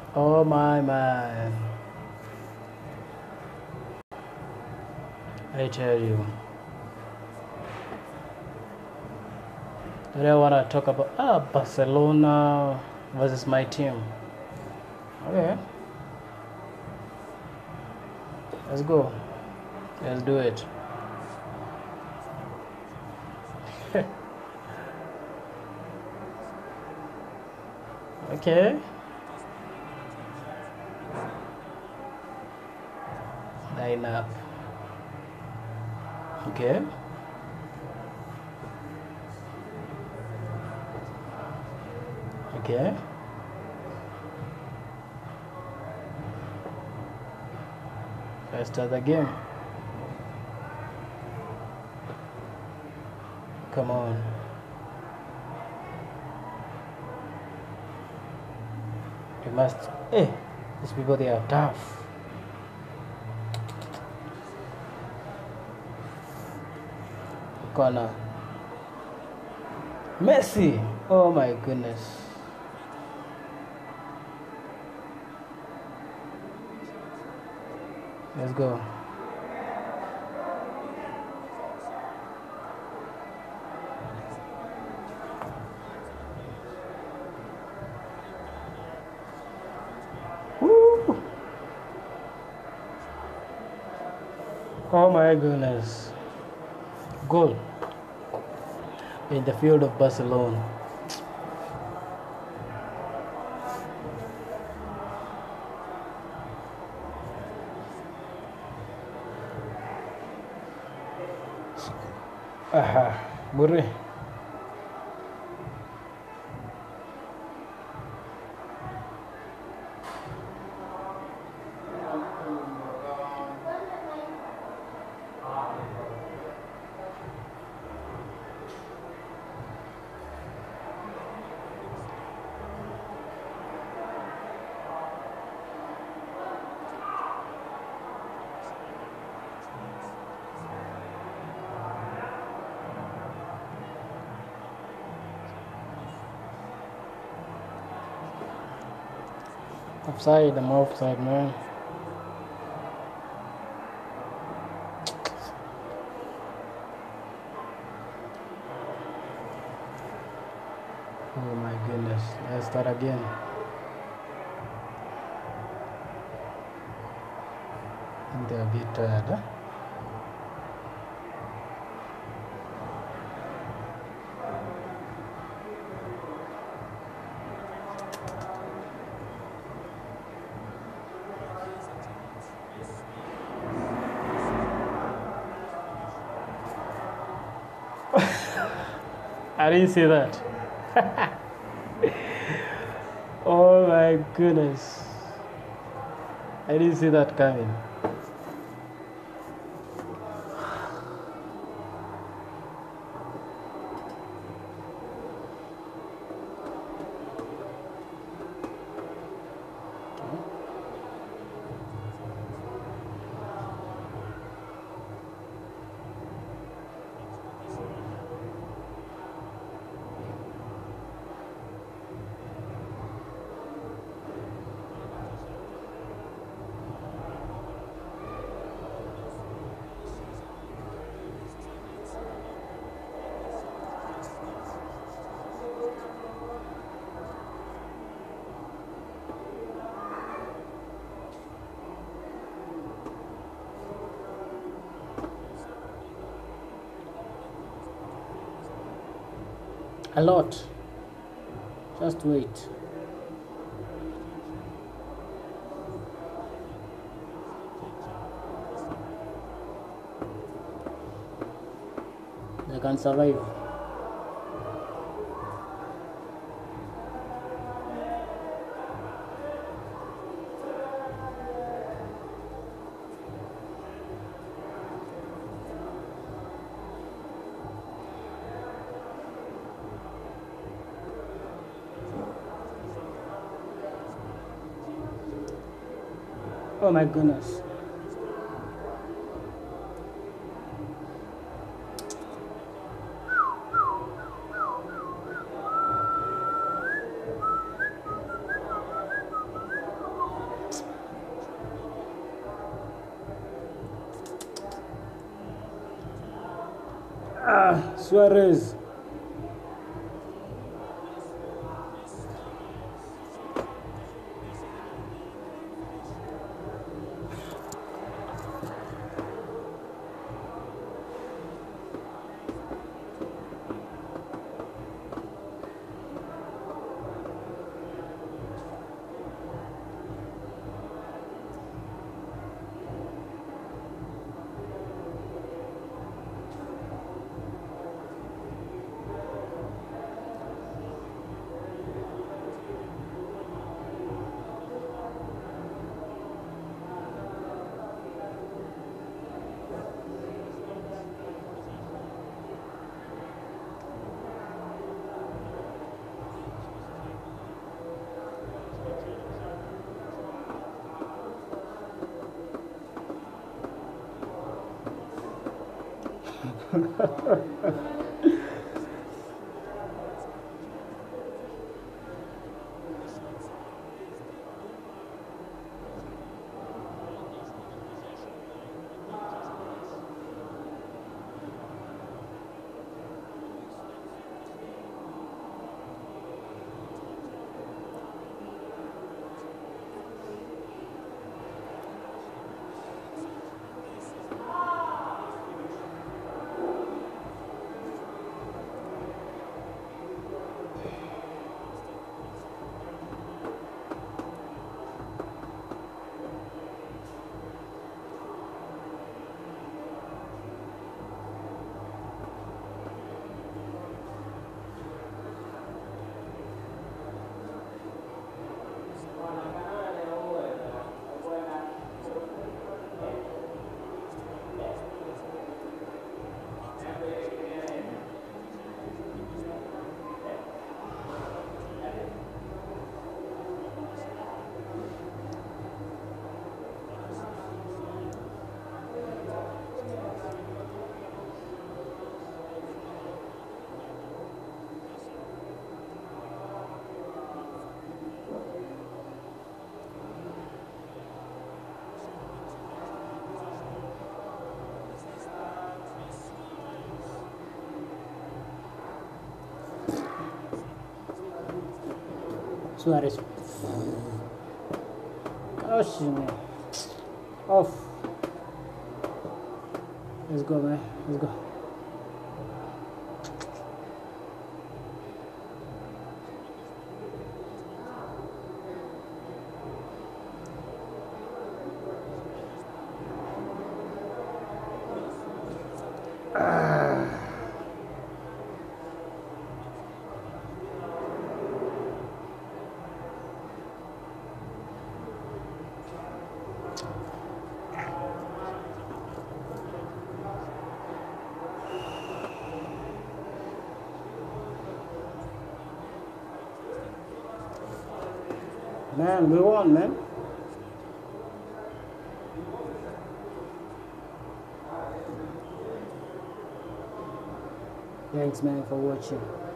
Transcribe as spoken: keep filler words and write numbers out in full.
Oh my man. I tell you. Today I want to talk about ah, Barcelona versus my team. Okay. Let's go. Let's do it. Okay. Line up. Okay. Okay. Let's start the game. Come on. You must. Hey, these people, they are tough. Corner. Messi. Oh my goodness. Let's go. Woo. Oh my goodness. Goal in the field of Barcelona. Aha, Murray. Offside, I'm offside, man. Oh my goodness. Let's start again. I think they're a bit tired, huh? I didn't see that. Oh my goodness. I didn't see that coming. A lot. Just wait. They can survive. Oh my goodness. Ah, Suarez. Suarez. Oh shit, man. Off. Let's go, man. Let's go. Man, we won, man. Thanks, man, for watching.